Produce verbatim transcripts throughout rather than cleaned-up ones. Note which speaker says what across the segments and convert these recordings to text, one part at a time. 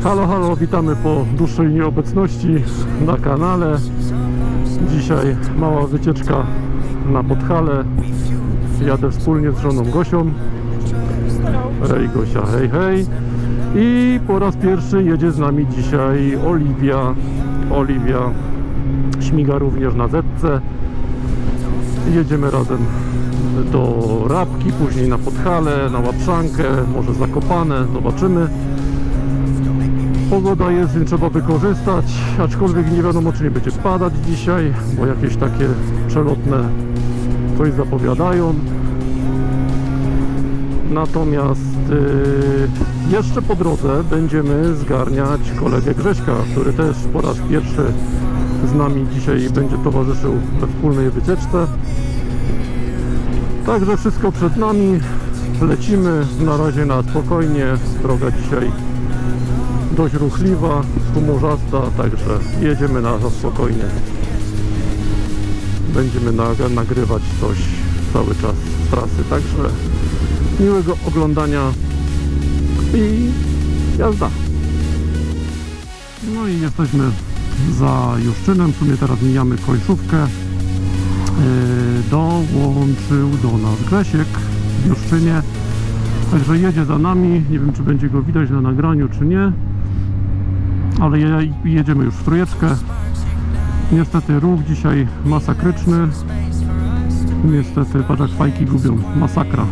Speaker 1: Halo, halo, witamy po dłuższej nieobecności na kanale. Dzisiaj mała wycieczka na Podhale. Jadę wspólnie z żoną Gosią. Hej Gosia, hej, hej. I po raz pierwszy jedzie z nami dzisiaj Oliwia. Oliwia śmiga również na zetce. Jedziemy razem do Rabki, później na Podhale, na Łapszankę, może Zakopane, zobaczymy. Pogoda jest, więc trzeba wykorzystać, aczkolwiek nie wiadomo, czy nie będzie padać dzisiaj, bo jakieś takie przelotne coś zapowiadają. Natomiast yy, jeszcze po drodze będziemy zgarniać kolegę Grześka, który też po raz pierwszy z nami dzisiaj będzie towarzyszył we wspólnej wycieczce. Także wszystko przed nami, lecimy na razie na spokojnie, droga dzisiaj dość ruchliwa, humorzasta, także jedziemy na spokojnie. Będziemy na, nagrywać coś cały czas z trasy, także miłego oglądania i jazda. No i jesteśmy za Juszczynem, w sumie teraz mijamy końcówkę. Yy, dołączył do nas Grzesiek w Juszczynie, także jedzie za nami, nie wiem, czy będzie go widać na nagraniu, czy nie, ale je, jedziemy już w trójeczkę. Niestety ruch dzisiaj masakryczny, niestety, patrz jak fajki gubią, masakra.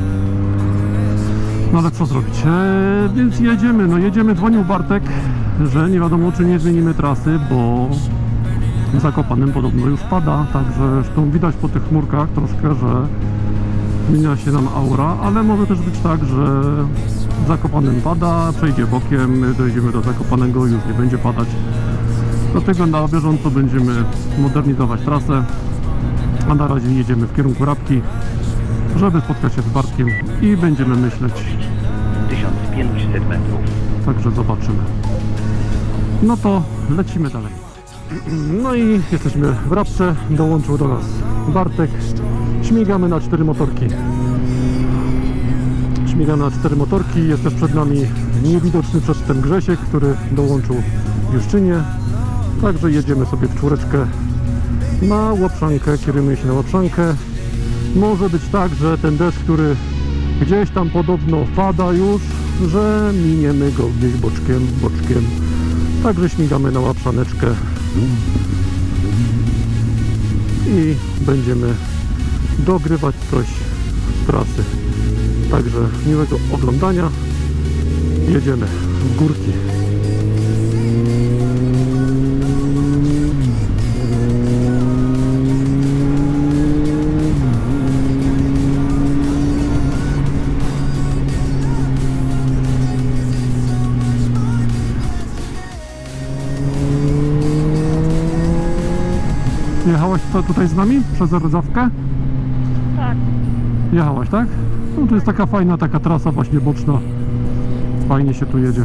Speaker 1: No ale co zrobić, eee, więc jedziemy, no jedziemy, dzwonił Bartek, że nie wiadomo, czy nie zmienimy trasy, bo w Zakopanem podobno już pada, także zresztą widać po tych chmurkach troszkę, że zmienia się nam aura, ale może też być tak, że w Zakopanem pada, przejdzie bokiem, dojdziemy do Zakopanego, już nie będzie padać. Dlatego na bieżąco będziemy modernizować trasę, a na razie jedziemy w kierunku Rabki, żeby spotkać się z Bartkiem i będziemy myśleć.
Speaker 2: tysiąc pięćset metrów.
Speaker 1: Także zobaczymy. No to lecimy dalej. No i jesteśmy w Rabce, dołączył do nas Bartek. Śmigamy na cztery motorki. Śmigamy na cztery motorki, jest też przed nami niewidoczny przedtem Grzesiek, który dołączył w Juszczynie. Także jedziemy sobie w czwóreczkę na Łapszankę, kierujemy się na Łapszankę. Może być tak, że ten deszcz, który gdzieś tam podobno pada już, że miniemy go gdzieś boczkiem, boczkiem. Także śmigamy na Łapszaneczkę i będziemy dogrywać coś z trasy. Także miłego oglądania. Jedziemy w górki. Jechałaś to tutaj z nami przez Rdzawkę?
Speaker 3: Tak.
Speaker 1: Jechałaś, tak? No to jest taka fajna, taka trasa właśnie boczna. Fajnie się tu jedzie.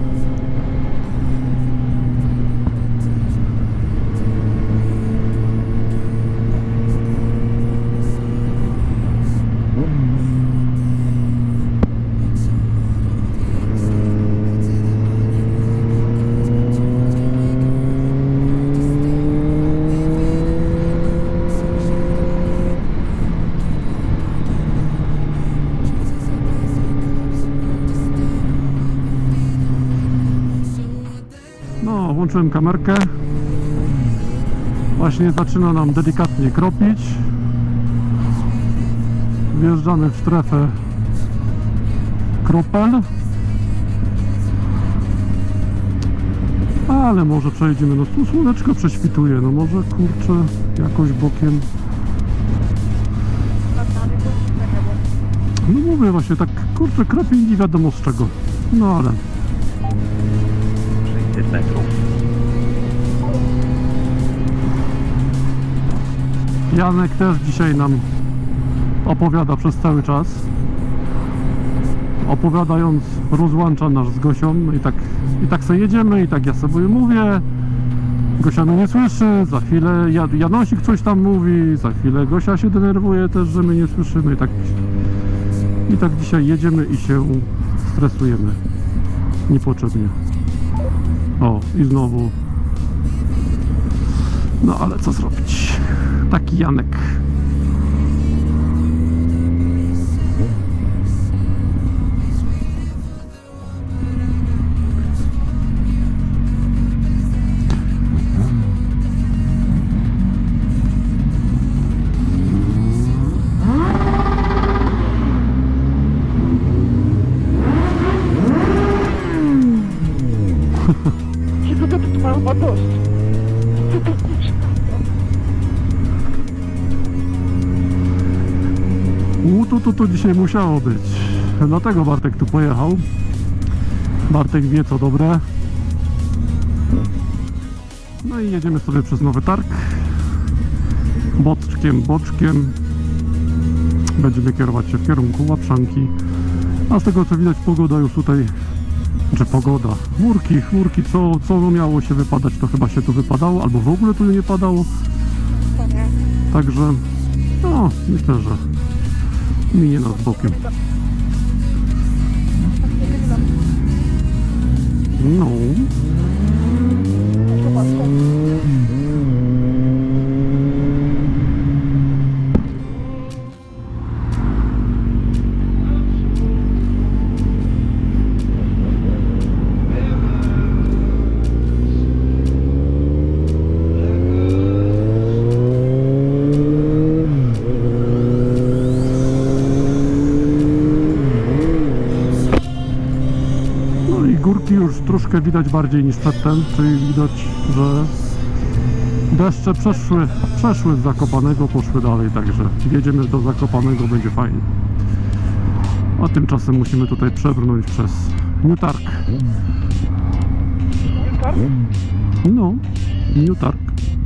Speaker 1: No, włączyłem kamerkę. Właśnie zaczyna nam delikatnie kropić. Wjeżdżamy w strefę kropel. Ale może przejdziemy, no tu słoneczko prześwituje, no może kurczę jakoś bokiem. No mówię właśnie, tak kurczę kropi nie wiadomo z czego. No ale
Speaker 2: sześćset metrów.
Speaker 1: Janek też dzisiaj nam opowiada przez cały czas. Opowiadając, rozłącza nas z Gosią i tak, i tak sobie jedziemy, i tak ja sobie mówię. Gosia mnie nie słyszy, za chwilę Janosik coś tam mówi, za chwilę Gosia się denerwuje też, że my nie słyszymy i tak, i tak dzisiaj jedziemy i się stresujemy niepotrzebnie. O, i znowu. No ale co zrobić? Taki Janek.
Speaker 3: Chyba to tu mają dość. Co to kurczę?
Speaker 1: U, tu, tu, tu dzisiaj musiało być. Dlatego Bartek tu pojechał. Bartek wie co dobre. No i jedziemy sobie przez Nowy Targ. Boczkiem, boczkiem. Będziemy kierować się w kierunku Łapszanki. A z tego co widać pogoda już tutaj... Czy pogoda? Chmurki, chmurki, co, co miało się wypadać, to chyba się tu wypadało, albo w ogóle tu nie padało. Także, no, myślę, że minie nas bokiem. No. Górki już troszkę widać bardziej niż przedtem, czyli widać, że deszcze przeszły, przeszły z Zakopanego, poszły dalej, także jedziemy do Zakopanego, będzie fajnie. A tymczasem musimy tutaj przebrnąć przez New Targ. No, New Targ.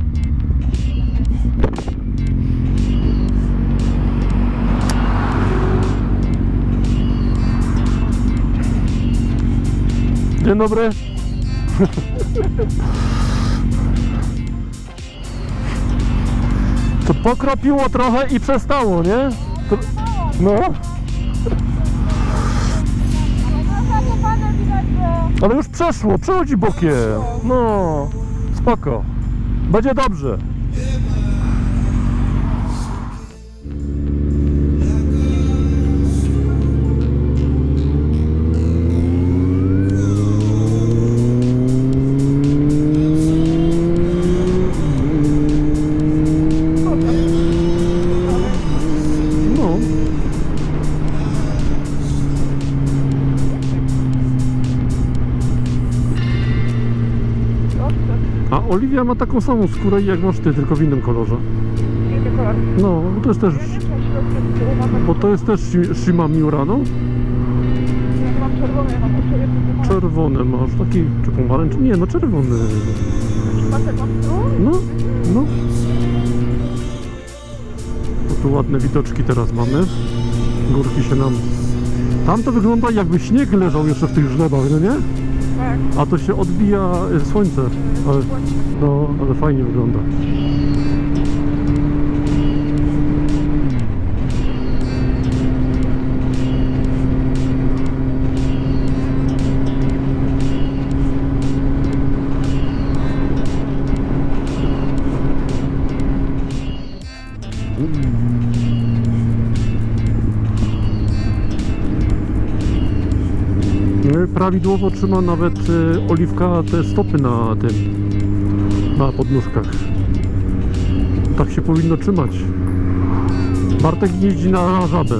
Speaker 1: Dzień dobry. To pokropiło trochę i przestało, nie? To... No. Ale już przeszło, przechodzi bokiem. No, spoko. Będzie dobrze. A Oliwia ma taką samą skórę jak masz ty, tylko w innym kolorze.
Speaker 3: Inny kolor.
Speaker 1: No, bo to jest też... Bo to jest też Shima Miura, no?
Speaker 3: Ja mam czerwony, ja mam jeszcze jedno.
Speaker 1: Czerwony masz, taki... czy pomarańczy? Nie, no czerwony. No, no. Bo tu ładne widoczki teraz mamy. Górki się nam... Tam to wygląda jakby śnieg leżał jeszcze w tych żlebach, no nie?
Speaker 3: Tak.
Speaker 1: A to się odbija słońce, ale, no, ale fajnie wygląda. Prawidłowo trzyma nawet y, Oliwka te stopy na tym, na podnóżkach. Tak się powinno trzymać. Bartek jeździ na żabę.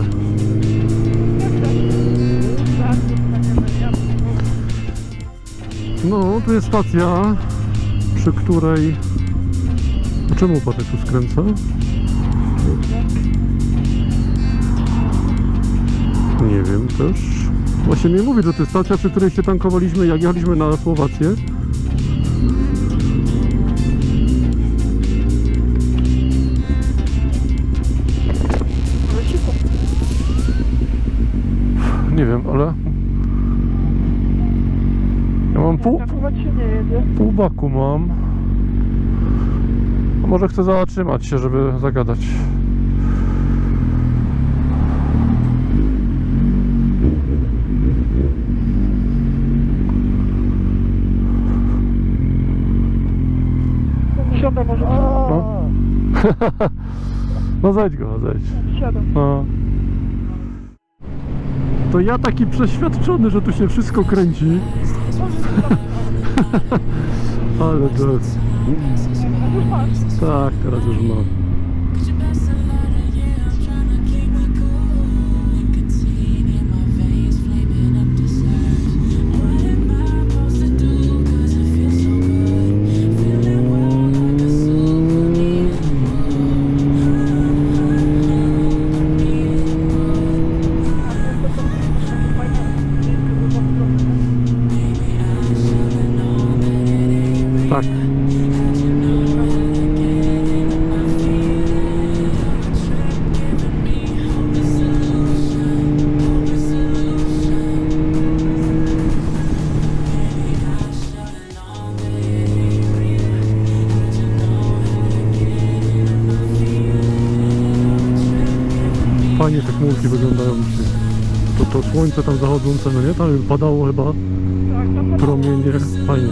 Speaker 1: No, tu jest stacja, przy której... A czemu Bartek tu skręca? Nie wiem też. Właśnie mi mówi, że to jest stacja, przy której się tankowaliśmy, jak jechaliśmy na Słowację. Nie wiem, ale... Ja mam pół... Pół baku mam. A może chcę zatrzymać się, żeby zagadać.
Speaker 3: Siądę może.
Speaker 1: No. No zejdź go, zejdź.
Speaker 3: Siadam.
Speaker 1: No. To ja taki przeświadczony, że tu się wszystko kręci. Ale to jest...
Speaker 3: Już masz.
Speaker 1: Tak, teraz już mam. Tak. Fajnie te chmurki wyglądają dzisiaj. To, to słońce tam zachodzące, no nie? Tam padało chyba
Speaker 3: Tak, tam
Speaker 1: promienie. Fajnie.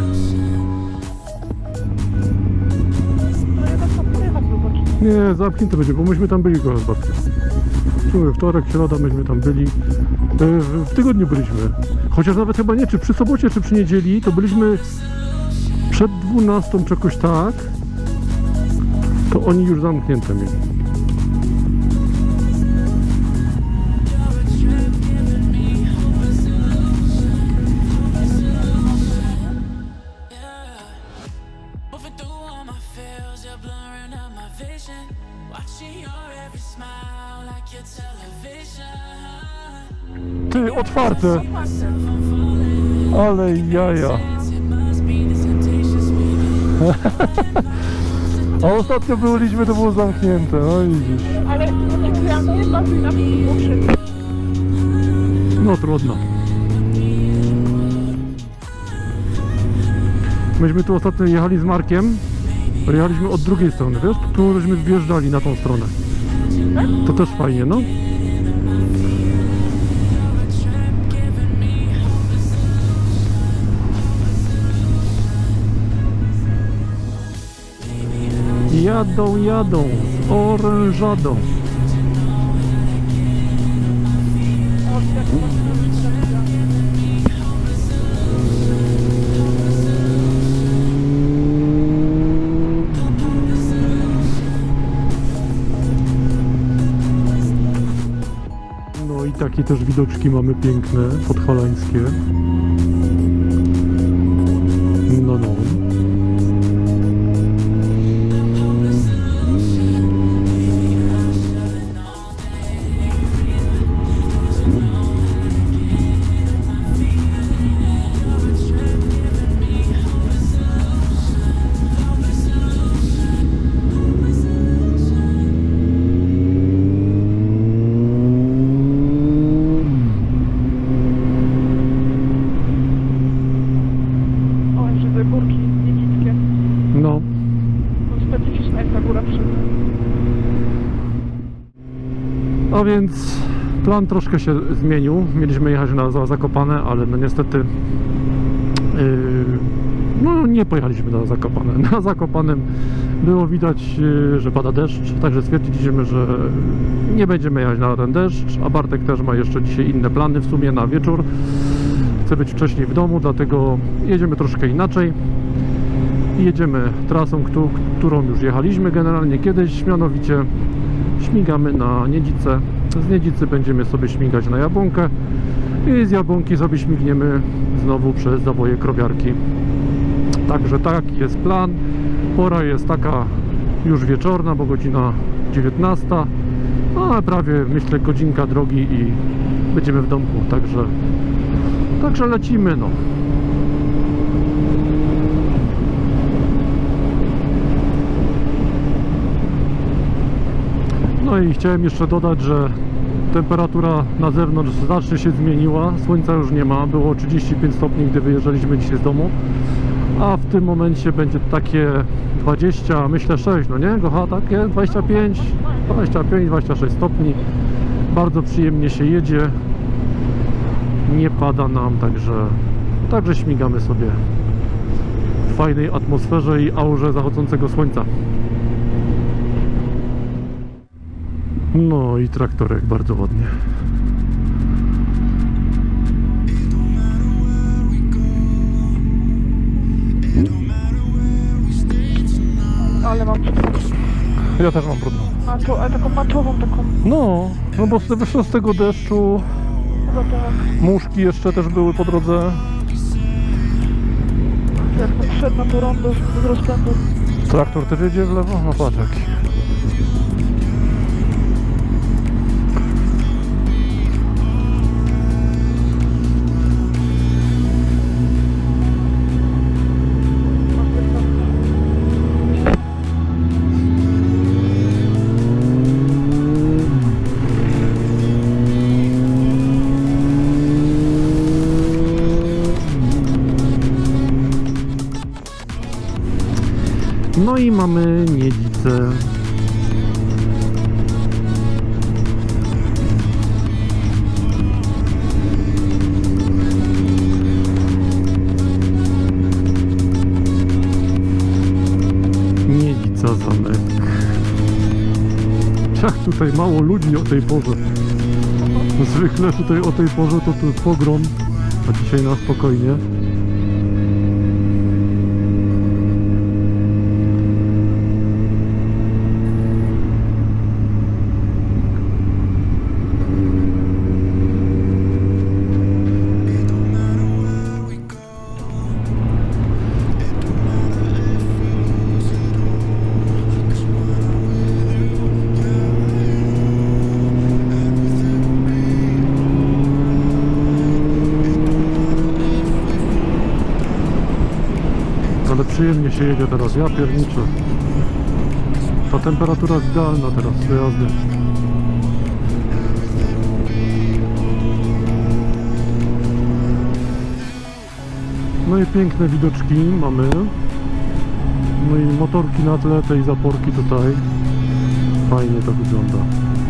Speaker 3: ja tam pojechać zobaczyć.
Speaker 1: Nie, zamknięte będzie, bo myśmy tam byli go babcią. Czuły, wtorek, środa myśmy tam byli. E, W, w tygodniu byliśmy. Chociaż nawet chyba nie, czy przy sobocie, czy przy niedzieli, to byliśmy przed dwunastą czy jakoś tak. To oni już zamknięte mieli.
Speaker 4: Moving through all my feels, you're blurring out my vision. Watching your every smile like your television.
Speaker 1: Ty, otwarte! Ale jaja!
Speaker 4: It must be the temptations we
Speaker 1: A ostatnio byliśmy, to było zamknięte, no widzisz.
Speaker 3: Ale ja mówiłam, to jest bardziej na poprzednim.
Speaker 1: No trudno. Myśmy tu ostatnio jechali z Markiem. Jechaliśmy od drugiej strony, wiesz? Tu żeśmy wjeżdżali na tą stronę. To też fajnie, no. Jadą, jadą z orężadą. No i takie też widoczki mamy piękne, podhalańskie. No, no.
Speaker 3: O, jeszcze te górki niemieckie.
Speaker 1: No.
Speaker 3: To specyficzna jest ta góra przy...
Speaker 1: A więc plan troszkę się zmienił. Mieliśmy jechać na za- Zakopane, ale no niestety yy, no nie pojechaliśmy na Zakopane. Na Zakopanem było widać, yy, że pada deszcz, także stwierdziliśmy, że nie będziemy jechać na ten deszcz, a Bartek też ma jeszcze dzisiaj inne plany w sumie na wieczór. Chce być wcześniej w domu, dlatego jedziemy troszkę inaczej. Jedziemy trasą, któ- którą już jechaliśmy generalnie kiedyś, mianowicie śmigamy na Niedzicę. Z Niedzicy będziemy sobie śmigać na Jabłonkę i z Jabłonki sobie śmigniemy znowu przez Zawoje Krowiarki. Także taki jest plan. Pora jest taka już wieczorna, bo godzina dziewiętnasta, a prawie myślę godzinka drogi i będziemy w domku, także także lecimy, no. No i chciałem jeszcze dodać, że temperatura na zewnątrz znacznie się zmieniła, słońca już nie ma, było trzydzieści pięć stopni, gdy wyjeżdżaliśmy dzisiaj z domu, a w tym momencie będzie takie dwadzieścia, myślę sześć, no nie? Gocha, takie dwadzieścia pięć, dwadzieścia pięć, dwadzieścia sześć stopni, bardzo przyjemnie się jedzie, nie pada nam, także, także śmigamy sobie fajnej atmosferze i aurze zachodzącego słońca. No i traktorek bardzo ładnie.
Speaker 3: Ale mam brudną.
Speaker 1: Ja też mam brudno.
Speaker 3: Mato, ale taką matową, taką...
Speaker 1: No, no bo wyszło z tego deszczu,
Speaker 3: Chyba tak.
Speaker 1: muszki jeszcze też były po drodze.
Speaker 3: Jak on wszedł na to rondo z rozpędu.
Speaker 1: Traktor też jedzie w lewo? No patrz jaki. No i mamy Niedzicę. Niedzica zamek. Jak tutaj mało ludzi o tej porze. Zwykle tutaj o tej porze to tu jest pogrom, a dzisiaj na spokojnie. Ale przyjemnie się jedzie teraz, ja pierniczę. Ta temperatura jest idealna teraz do jazdy. No i piękne widoczki mamy. No i motorki na tle tej zaporki tutaj. Fajnie to wygląda.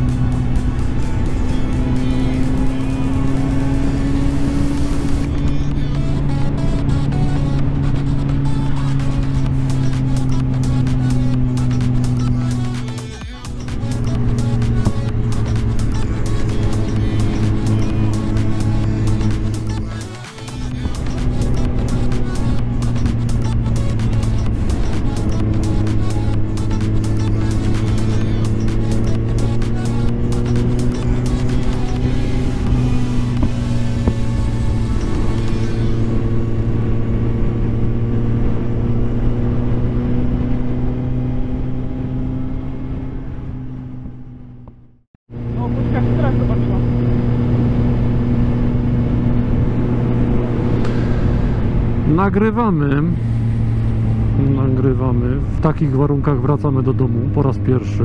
Speaker 3: O, Błyska teraz zobaczyłam.
Speaker 1: Nagrywamy. Nagrywamy. W takich warunkach wracamy do domu po raz pierwszy.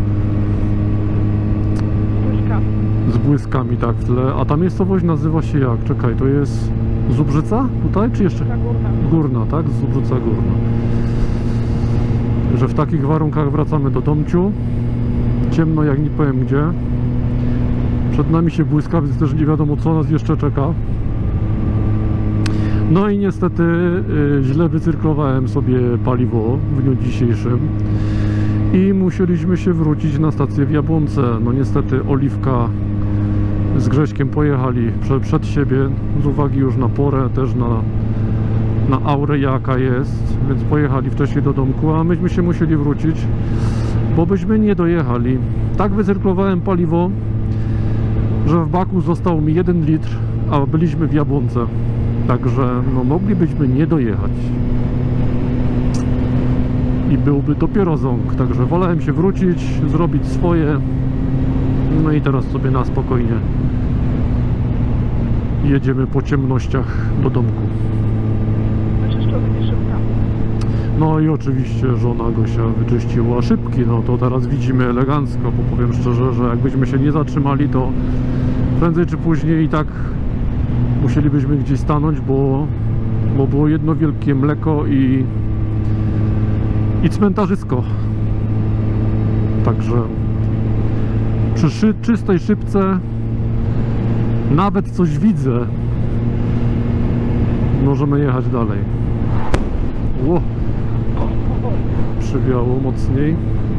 Speaker 3: Błyska.
Speaker 1: Z błyskami tak w tle. A ta miejscowość nazywa się jak? Czekaj, to jest Zubrzyca tutaj, czy jeszcze?
Speaker 3: Ta górna.
Speaker 1: Górna, tak? Zubrzyca Górna. Że w takich warunkach wracamy do domciu. Ciemno jak nie powiem gdzie. Przed nami się błyska, więc też nie wiadomo co nas jeszcze czeka. No i niestety y, źle wycyrklowałem sobie paliwo w dniu dzisiejszym i musieliśmy się wrócić na stację w Jabłonce. No niestety Oliwka z Grześkiem pojechali prze, przed siebie z uwagi już na porę, też na, na aurę jaka jest, więc pojechali wcześniej do domku, a myśmy się musieli wrócić, bo byśmy nie dojechali. Tak wycyrklowałem paliwo, że w baku został mi jeden litr, a byliśmy w Jabłonce. Także no, moglibyśmy nie dojechać. I byłby dopiero ząg. Także wolałem się wrócić, zrobić swoje. No i teraz sobie na spokojnie jedziemy po ciemnościach do domku.
Speaker 3: Wyczyszczony nie szybka.
Speaker 1: No i oczywiście żona Gosia wyczyściła szybki. No to teraz widzimy elegancko, bo powiem szczerze, że jakbyśmy się nie zatrzymali, to prędzej czy później i tak musielibyśmy gdzieś stanąć, bo, bo było jedno wielkie mleko i, i cmentarzysko. Także przy szy, czystej szybce nawet coś widzę. Możemy jechać dalej. Ło, przywiało mocniej.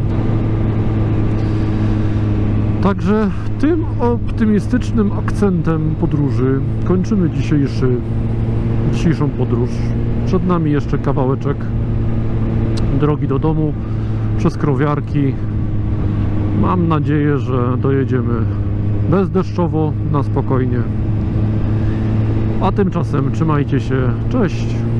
Speaker 1: Także tym optymistycznym akcentem podróży kończymy dzisiejszy, dzisiejszą podróż. Przed nami jeszcze kawałeczek drogi do domu przez krowiarki. Mam nadzieję, że dojedziemy bezdeszczowo, na spokojnie. A tymczasem trzymajcie się, cześć!